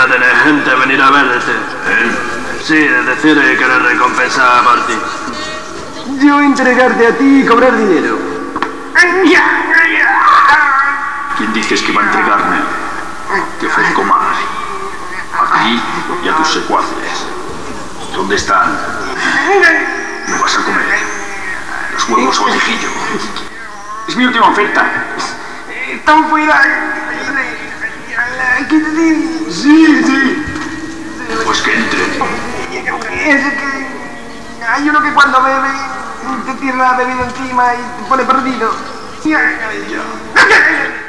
a tener gente venir a verte. Sí, es decir, que le recompensa por ti. Yo entregarte a ti y cobrar dinero. ¿Quién dices que va a entregarme? Te ofrezco más. A ti y a tus secuaces. ¿Dónde están? No vas a comer. Los huevos o el tejillo. Es mi última oferta. Están fuera. ¿Qué decir? Sí. Pues que entre. Es que hay uno que cuando bebe te tira la bebida encima y te pone perdido. Ya.